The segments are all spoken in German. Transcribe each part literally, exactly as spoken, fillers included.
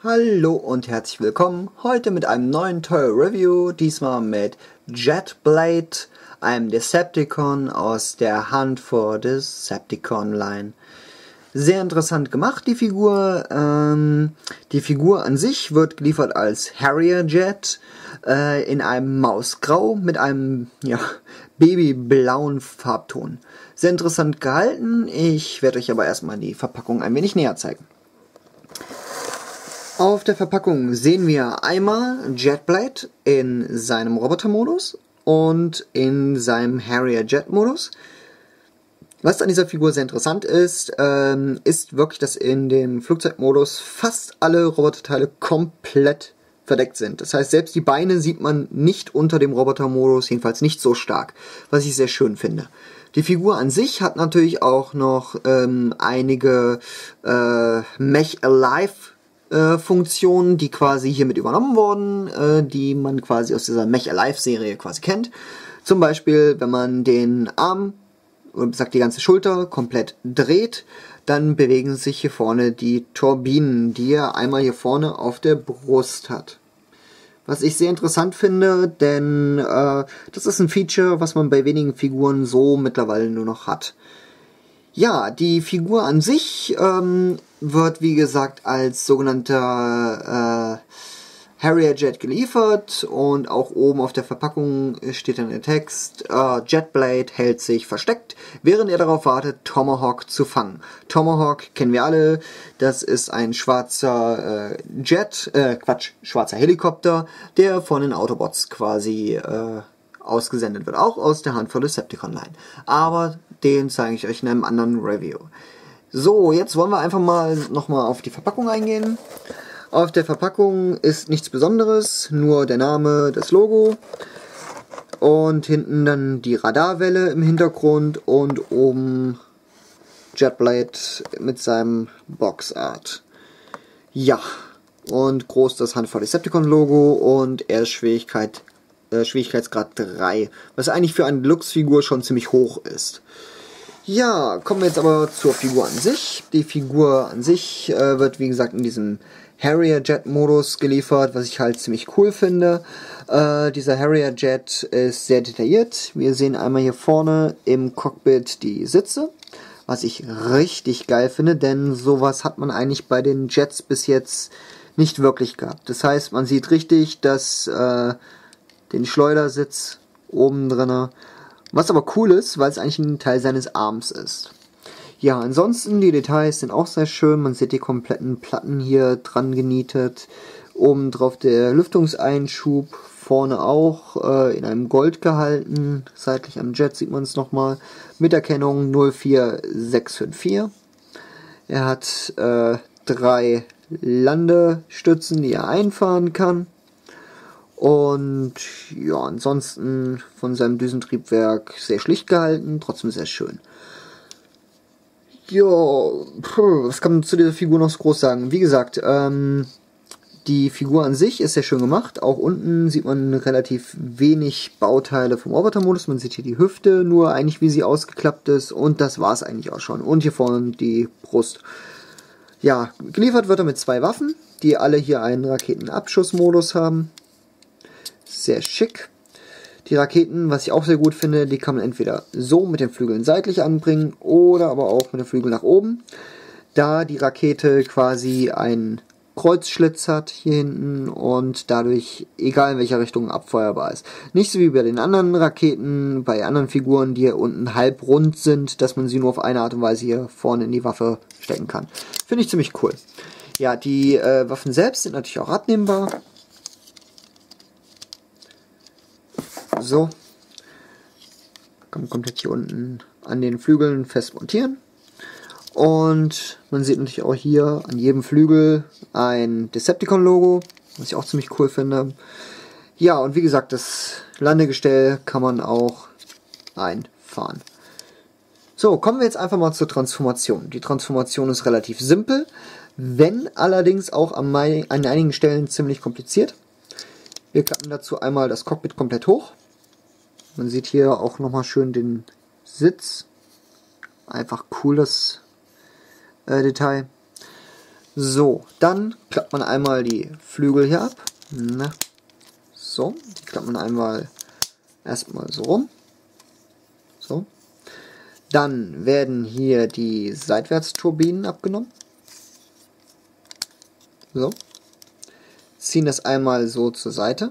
Hallo und herzlich willkommen, heute mit einem neuen Toy Review, diesmal mit Jetblade, einem Decepticon aus der Hunt for Decepticon Line. Sehr interessant gemacht, die Figur. Ähm, die Figur an sich wird geliefert als Harrier Jet äh, in einem Mausgrau mit einem ja, babyblauen Farbton. Sehr interessant gehalten, ich werde euch aber erstmal die Verpackung ein wenig näher zeigen. Auf der Verpackung sehen wir einmal Jetblade in seinem Robotermodus und in seinem Harrier Jet Modus. Was an dieser Figur sehr interessant ist, ähm, ist wirklich, dass in dem Flugzeugmodus fast alle Roboterteile komplett verdeckt sind. Das heißt, selbst die Beine sieht man nicht unter dem Robotermodus, jedenfalls nicht so stark, was ich sehr schön finde. Die Figur an sich hat natürlich auch noch ähm, einige äh, Mech Alive Äh, Funktionen, die quasi hiermit übernommen wurden, äh, die man quasi aus dieser Mech Alive Serie quasi kennt. Zum Beispiel, wenn man den Arm, oder sagt die ganze Schulter, komplett dreht, dann bewegen sich hier vorne die Turbinen, die er einmal hier vorne auf der Brust hat. Was ich sehr interessant finde, denn äh, das ist ein Feature, was man bei wenigen Figuren so mittlerweile nur noch hat. Ja, die Figur an sich ähm, wird, wie gesagt, als sogenannter äh, Harrier Jet geliefert und auch oben auf der Verpackung steht dann der Text, äh, Jetblade hält sich versteckt, während er darauf wartet, Tomahawk zu fangen. Tomahawk kennen wir alle, das ist ein schwarzer äh, Jet, äh, Quatsch, schwarzer Helikopter, der von den Autobots quasi äh, ausgesendet wird, auch aus der Hunt for Decepticon Line. Aber den zeige ich euch in einem anderen Review. So, jetzt wollen wir einfach mal nochmal auf die Verpackung eingehen. Auf der Verpackung ist nichts Besonderes, nur der Name, das Logo und hinten dann die Radarwelle im Hintergrund und oben Jetblade mit seinem Boxart. Ja, und groß das Hunt for Decepticon Logo und er ist Schwierigkeit Äh, Schwierigkeitsgrad drei, was eigentlich für eine Deluxe-Figur schon ziemlich hoch ist. Ja, kommen wir jetzt aber zur Figur an sich. Die Figur an sich äh, wird, wie gesagt, in diesem Harrier Jet Modus geliefert, was ich halt ziemlich cool finde. Äh, dieser Harrier Jet ist sehr detailliert. Wir sehen einmal hier vorne im Cockpit die Sitze, was ich richtig geil finde, denn sowas hat man eigentlich bei den Jets bis jetzt nicht wirklich gehabt. Das heißt, man sieht richtig, dass äh, den Schleudersitz oben drinne, was aber cool ist, weil es eigentlich ein Teil seines Arms ist. Ja, ansonsten die Details sind auch sehr schön, man sieht die kompletten Platten hier dran genietet, oben drauf der Lüftungseinschub, vorne auch äh, in einem Gold gehalten, seitlich am Jet sieht man es nochmal, mit Erkennung null vier sechs fünf vier. Er hat äh, drei Landestützen, die er einfahren kann. Und ja, ansonsten von seinem Düsentriebwerk sehr schlicht gehalten, trotzdem sehr schön. Ja, was kann man zu dieser Figur noch so groß sagen? Wie gesagt, ähm, die Figur an sich ist sehr schön gemacht. Auch unten sieht man relativ wenig Bauteile vom Robotermodus. Man sieht hier die Hüfte, nur eigentlich wie sie ausgeklappt ist. Und das war es eigentlich auch schon. Und hier vorne die Brust. Ja, geliefert wird er mit zwei Waffen, die alle hier einen Raketenabschussmodus haben. Sehr schick. Die Raketen, was ich auch sehr gut finde, die kann man entweder so mit den Flügeln seitlich anbringen oder aber auch mit den Flügeln nach oben, da die Rakete quasi einen Kreuzschlitz hat hier hinten und dadurch egal in welcher Richtung abfeuerbar ist. Nicht so wie bei den anderen Raketen, bei anderen Figuren, die hier unten halb rund sind, dass man sie nur auf eine Art und Weise hier vorne in die Waffe stecken kann. Finde ich ziemlich cool. Ja, die äh, Waffen selbst sind natürlich auch abnehmbar. So, kann man komplett hier unten an den Flügeln fest montieren. Und man sieht natürlich auch hier an jedem Flügel ein Decepticon-Logo, was ich auch ziemlich cool finde. Ja, und wie gesagt, das Landegestell kann man auch einfahren. So, kommen wir jetzt einfach mal zur Transformation. Die Transformation ist relativ simpel, wenn allerdings auch an, mein, an einigen Stellen ziemlich kompliziert. Wir klappen dazu einmal das Cockpit komplett hoch. Man sieht hier auch nochmal schön den Sitz. Einfach cooles äh, Detail. So, dann klappt man einmal die Flügel hier ab. Na, so, die klappt man einmal erstmal so rum. So. Dann werden hier die Seitwärtsturbinen abgenommen. So. Ziehen das einmal so zur Seite.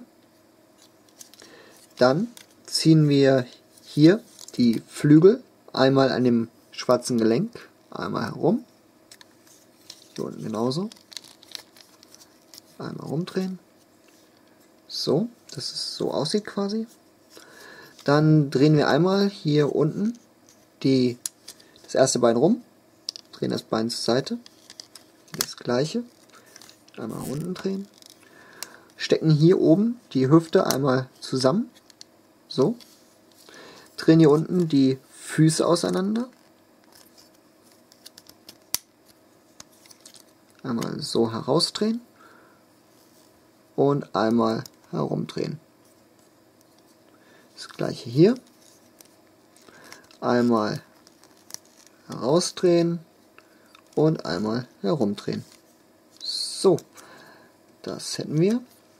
Dann ziehen wir hier die Flügel einmal an dem schwarzen Gelenk einmal herum. Hier unten genauso. Einmal rumdrehen. So, dass es so aussieht quasi. Dann drehen wir einmal hier unten die, das erste Bein rum. Drehen das Bein zur Seite. Das gleiche. Einmal unten drehen. Stecken hier oben die Hüfte einmal zusammen. So. Drehen hier unten die Füße auseinander. Einmal so herausdrehen. Und einmal herumdrehen. Das gleiche hier. Einmal herausdrehen und einmal herumdrehen. So, das hätten wir.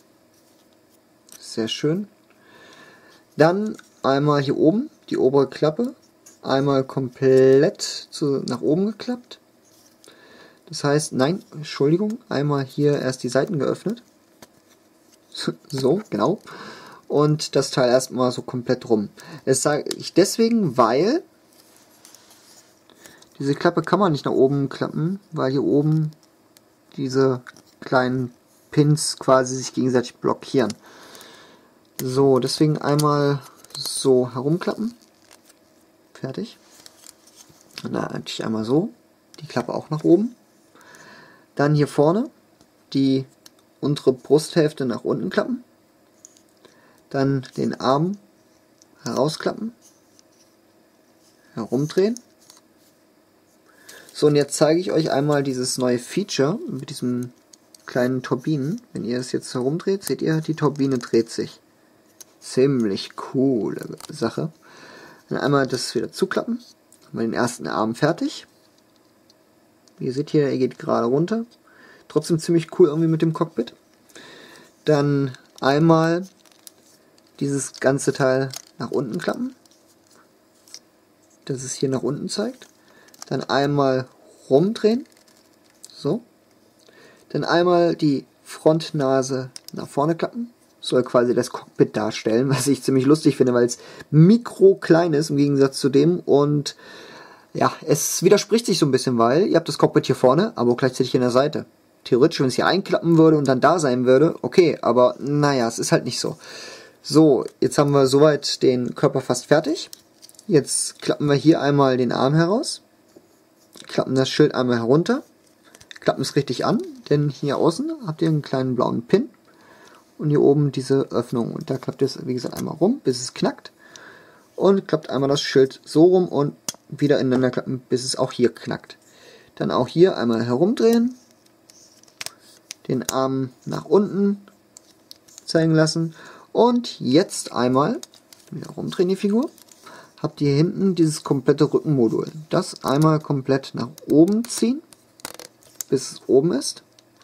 Sehr schön. Dann einmal hier oben die obere Klappe, einmal komplett zu, nach oben geklappt. Das heißt, nein, Entschuldigung, einmal hier erst die Seiten geöffnet. So, genau. Und das Teil erstmal so komplett rum. Das sage ich deswegen, weil diese Klappe kann man nicht nach oben klappen, weil hier oben diese kleinen Pins quasi sich gegenseitig blockieren. So, deswegen einmal so herumklappen. Fertig. Und dann eigentlich einmal so. Die Klappe auch nach oben. Dann hier vorne die untere Brusthälfte nach unten klappen. Dann den Arm herausklappen. Herumdrehen. So, und jetzt zeige ich euch einmal dieses neue Feature mit diesem kleinen Turbinen. Wenn ihr es jetzt herumdreht, seht ihr, die Turbine dreht sich. Ziemlich coole Sache. Dann einmal das wieder zuklappen. Haben wir den ersten Arm fertig. Wie ihr seht hier, er geht gerade runter. Trotzdem ziemlich cool irgendwie mit dem Cockpit. Dann einmal dieses ganze Teil nach unten klappen. Dass es hier nach unten zeigt. Dann einmal rumdrehen. So. Dann einmal die Frontnase nach vorne klappen. Soll quasi das Cockpit darstellen, was ich ziemlich lustig finde, weil es mikro klein ist im Gegensatz zu dem. Und ja, es widerspricht sich so ein bisschen, weil ihr habt das Cockpit hier vorne, aber auch gleichzeitig an der Seite. Theoretisch, wenn es hier einklappen würde und dann da sein würde, okay, aber naja, es ist halt nicht so. So, jetzt haben wir soweit den Körper fast fertig. Jetzt klappen wir hier einmal den Arm heraus. Klappen das Schild einmal herunter. Klappen es richtig an, denn hier außen habt ihr einen kleinen blauen Pin. Und hier oben diese Öffnung. Und da klappt es, wie gesagt, einmal rum, bis es knackt. Und klappt einmal das Schild so rum und wieder ineinander klappen, bis es auch hier knackt. Dann auch hier einmal herumdrehen. Den Arm nach unten zeigen lassen. Und jetzt einmal wieder rumdrehen die Figur. Habt ihr hinten dieses komplette Rückenmodul. Das einmal komplett nach oben ziehen, bis es oben ist.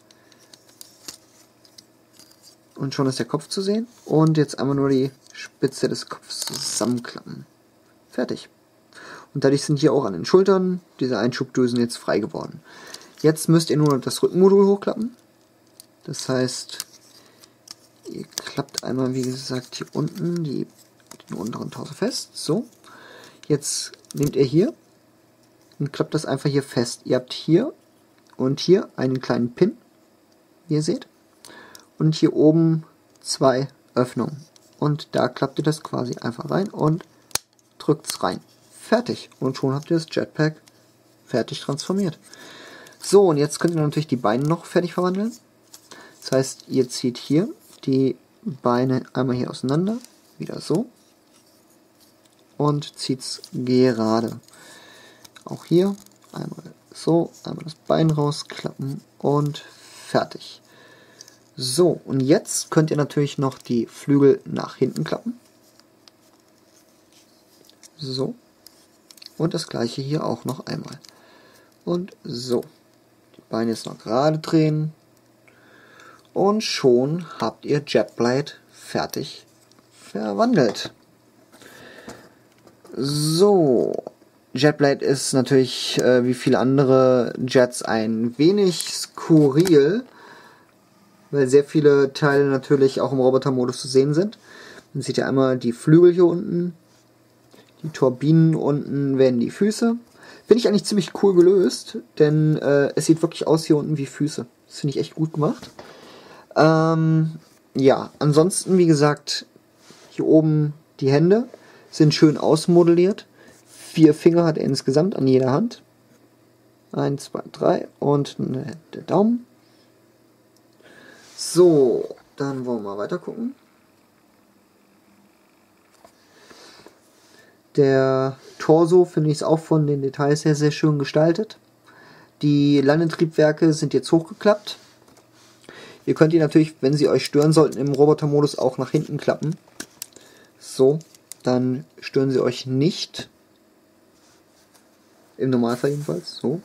Und schon ist der Kopf zu sehen. Und jetzt einmal nur die Spitze des Kopfes zusammenklappen. Fertig. Und dadurch sind hier auch an den Schultern diese Einschubdösen jetzt frei geworden. Jetzt müsst ihr nur das Rückenmodul hochklappen. Das heißt, ihr klappt einmal, wie gesagt, hier unten die, den unteren Torso fest. So. Jetzt nehmt ihr hier und klappt das einfach hier fest. Ihr habt hier und hier einen kleinen Pin, wie ihr seht. Und hier oben zwei Öffnungen. Und da klappt ihr das quasi einfach rein und drückt es rein. Fertig. Und schon habt ihr das Jetpack fertig transformiert. So, und jetzt könnt ihr natürlich die Beine noch fertig verwandeln. Das heißt, ihr zieht hier die Beine einmal hier auseinander. Wieder so. Und zieht es gerade. Auch hier einmal so, einmal das Bein rausklappen und fertig. So, und jetzt könnt ihr natürlich noch die Flügel nach hinten klappen. So. Und das gleiche hier auch noch einmal. Und so. Die Bein jetzt noch gerade drehen. Und schon habt ihr Jetblade fertig verwandelt. So, Jetblade ist natürlich äh, wie viele andere Jets ein wenig skurril, weil sehr viele Teile natürlich auch im Robotermodus zu sehen sind. Man sieht ja einmal die Flügel hier unten, die Turbinen unten werden die Füße. Finde ich eigentlich ziemlich cool gelöst, denn äh, es sieht wirklich aus hier unten wie Füße. Das finde ich echt gut gemacht. Ähm, ja, ansonsten, wie gesagt, hier oben die Hände sind schön ausmodelliert. Vier Finger hat er insgesamt an jeder Hand. Eins, zwei, drei und der Daumen. So, dann wollen wir mal weiter gucken. Der Torso finde ich auch von den Details her sehr schön gestaltet. Die Landetriebwerke sind jetzt hochgeklappt. Ihr könnt die natürlich, wenn sie euch stören sollten, im Robotermodus auch nach hinten klappen. So, dann stören sie euch nicht. Im Normalfall jedenfalls. So.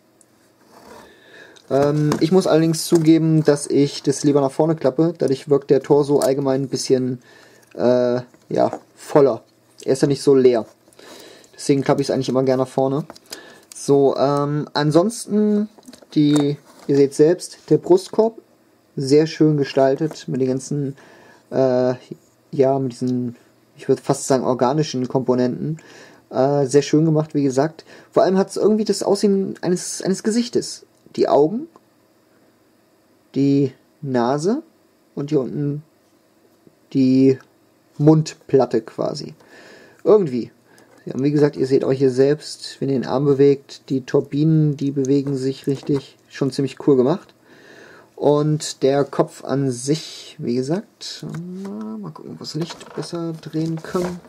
Ähm, ich muss allerdings zugeben, dass ich das lieber nach vorne klappe. Dadurch wirkt der Torso allgemein ein bisschen äh, ja, voller. Er ist ja nicht so leer. Deswegen klappe ich es eigentlich immer gerne nach vorne. So, ähm, ansonsten, die, ihr seht selbst, der Brustkorb, sehr schön gestaltet, mit den ganzen, äh, ja, mit diesen, ich würde fast sagen, organischen Komponenten. Äh, sehr schön gemacht, wie gesagt. Vor allem hat es irgendwie das Aussehen eines, eines Gesichtes. Die Augen, die Nase und hier unten die Mundplatte quasi. Irgendwie. Ja, wie gesagt, ihr seht euch hier selbst, wenn ihr den Arm bewegt, die Turbinen, die bewegen sich richtig. Schon ziemlich cool gemacht. Und der Kopf an sich, wie gesagt, mal gucken, ob wir das Licht besser drehen können.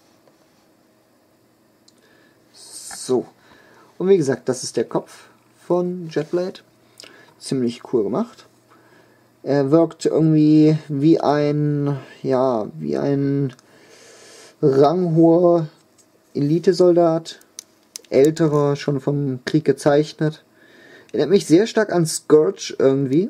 So. Und wie gesagt, das ist der Kopf von Jetblade. Ziemlich cool gemacht. Er wirkt irgendwie wie ein, ja, wie ein ranghoher Elitesoldat. Älterer, schon vom Krieg gezeichnet. Erinnert mich sehr stark an Scourge irgendwie.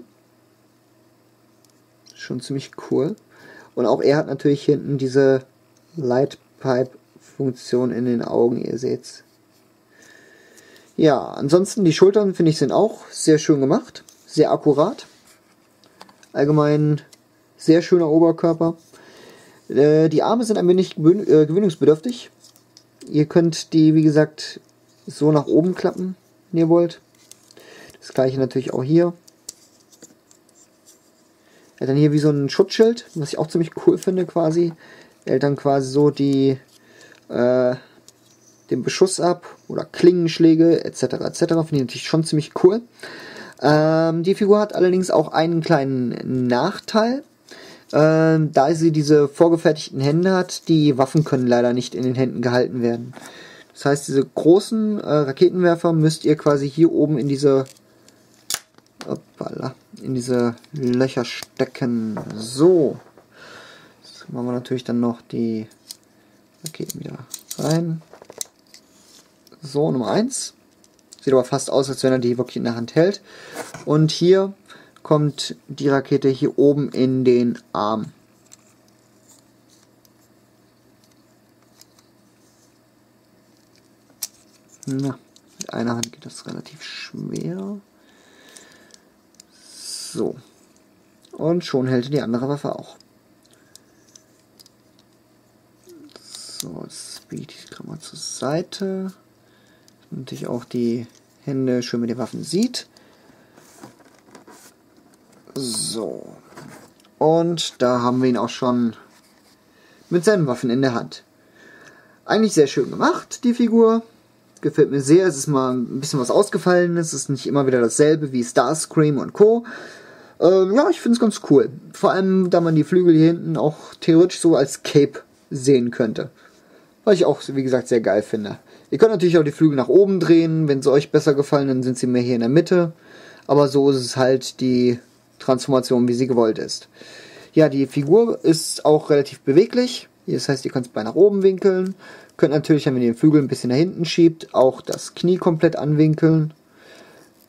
Schon ziemlich cool. Und auch er hat natürlich hinten diese Lightpipe-Funktion in den Augen, ihr seht's. Ja, ansonsten die Schultern, finde ich, sind auch sehr schön gemacht. Sehr akkurat. Allgemein sehr schöner Oberkörper. Äh, die Arme sind ein wenig gewöhn äh, gewöhnungsbedürftig. Ihr könnt die, wie gesagt, so nach oben klappen, wenn ihr wollt. Das gleiche natürlich auch hier. Er hat dann hier wie so ein Schutzschild, was ich auch ziemlich cool finde quasi. Er hält dann quasi so die äh, den Beschuss ab oder Klingenschläge et cetera et cetera. Finde ich natürlich schon ziemlich cool. Ähm, die Figur hat allerdings auch einen kleinen Nachteil. Ähm, da sie diese vorgefertigten Hände hat, die Waffen können leider nicht in den Händen gehalten werden. Das heißt, diese großen äh, Raketenwerfer müsst ihr quasi hier oben in diese Hoppala, in diese Löcher stecken. So. Jetzt machen wir natürlich dann noch die Raketen wieder rein. So, Nummer eins. Sieht aber fast aus, als wenn er die wirklich in der Hand hält. Und hier kommt die Rakete hier oben in den Arm. Na, mit einer Hand geht das relativ schwer. So. Und schon hält die andere Waffe auch. So, jetzt biege ich die mal zur Seite. Und ich auch die Hände schön mit den Waffen sieht. So. Und da haben wir ihn auch schon mit seinen Waffen in der Hand. Eigentlich sehr schön gemacht, die Figur. Gefällt mir sehr. Es ist mal ein bisschen was ausgefallen. Es ist nicht immer wieder dasselbe wie Starscream und Co. Ähm, ja, ich finde es ganz cool. Vor allem, da man die Flügel hier hinten auch theoretisch so als Cape sehen könnte. Was ich auch, wie gesagt, sehr geil finde. Ihr könnt natürlich auch die Flügel nach oben drehen. Wenn sie euch besser gefallen, dann sind sie mehr hier in der Mitte. Aber so ist es halt die Transformation, wie sie gewollt ist. Ja, die Figur ist auch relativ beweglich. Das heißt, ihr könnt es bei nach oben winkeln. Könnt natürlich, wenn ihr den Flügel ein bisschen nach hinten schiebt, auch das Knie komplett anwinkeln.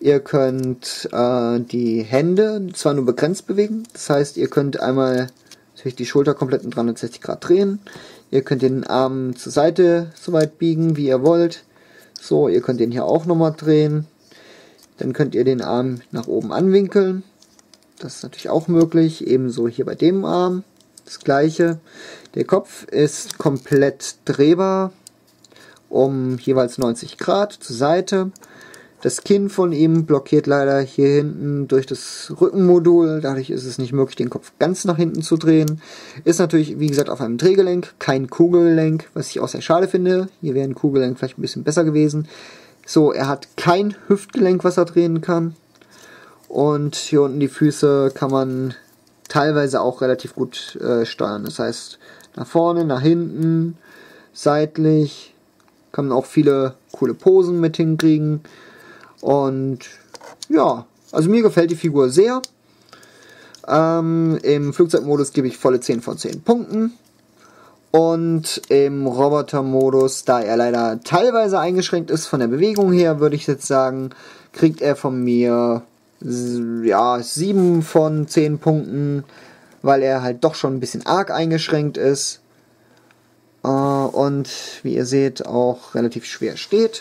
Ihr könnt äh, die Hände zwar nur begrenzt bewegen, das heißt, ihr könnt einmal natürlich die Schulter komplett um dreihundertsechzig Grad drehen. Ihr könnt den Arm zur Seite so weit biegen, wie ihr wollt. So, ihr könnt den hier auch nochmal drehen. Dann könnt ihr den Arm nach oben anwinkeln. Das ist natürlich auch möglich. Ebenso hier bei dem Arm. Das gleiche. Der Kopf ist komplett drehbar um jeweils neunzig Grad zur Seite. Das Kinn von ihm blockiert leider hier hinten durch das Rückenmodul. Dadurch ist es nicht möglich, den Kopf ganz nach hinten zu drehen. Ist natürlich, wie gesagt, auf einem Drehgelenk, kein Kugelgelenk, was ich auch sehr schade finde. Hier wäre ein Kugelgelenk vielleicht ein bisschen besser gewesen. So, er hat kein Hüftgelenk, was er drehen kann. Und hier unten die Füße kann man teilweise auch relativ gut äh, steuern. Das heißt, nach vorne, nach hinten, seitlich. Kann man auch viele coole Posen mit hinkriegen. Und ja, also mir gefällt die Figur sehr. Ähm, Im Flugzeugmodus gebe ich volle zehn von zehn Punkten. Und im Robotermodus, da er leider teilweise eingeschränkt ist von der Bewegung her, würde ich jetzt sagen, kriegt er von mir ja, sieben von zehn Punkten, weil er halt doch schon ein bisschen arg eingeschränkt ist. Äh, und wie ihr seht, auch relativ schwer steht.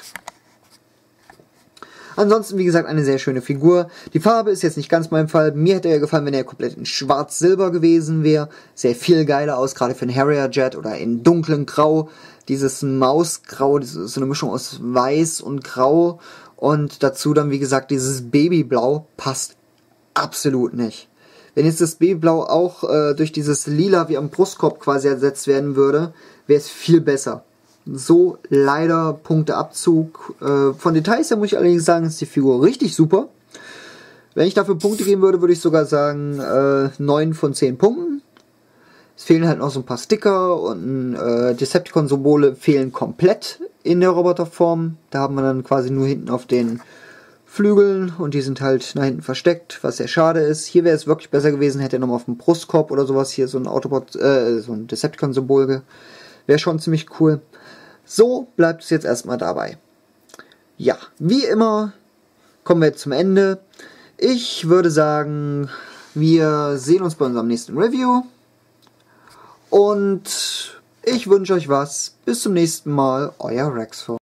Ansonsten, wie gesagt, eine sehr schöne Figur. Die Farbe ist jetzt nicht ganz mein Fall. Mir hätte er gefallen, wenn er komplett in schwarz-silber gewesen wäre. Sähe viel geiler aus, gerade für einen Harrier Jet oder in dunklen Grau. Dieses Mausgrau, das ist so eine Mischung aus weiß und grau. Und dazu dann, wie gesagt, dieses Babyblau passt absolut nicht. Wenn jetzt das Babyblau auch äh, durch dieses Lila wie am Brustkorb quasi ersetzt werden würde, wäre es viel besser. So leider Punkteabzug. Äh, von Details her muss ich allerdings sagen, ist die Figur richtig super. Wenn ich dafür Punkte geben würde, würde ich sogar sagen äh, neun von zehn Punkten. Es fehlen halt noch so ein paar Sticker und äh, Decepticon-Symbole fehlen komplett in der Roboterform. Da haben wir dann quasi nur hinten auf den Flügeln und die sind halt nach hinten versteckt, was sehr schade ist. Hier wäre es wirklich besser gewesen, hätte er nochmal auf dem Brustkorb oder sowas hier so ein Autobot, äh, so ein Decepticon-Symbol. Wäre schon ziemlich cool. So bleibt es jetzt erstmal dabei. Ja, wie immer kommen wir jetzt zum Ende. Ich würde sagen, wir sehen uns bei unserem nächsten Review. Und ich wünsche euch was. Bis zum nächsten Mal. Euer Rexford.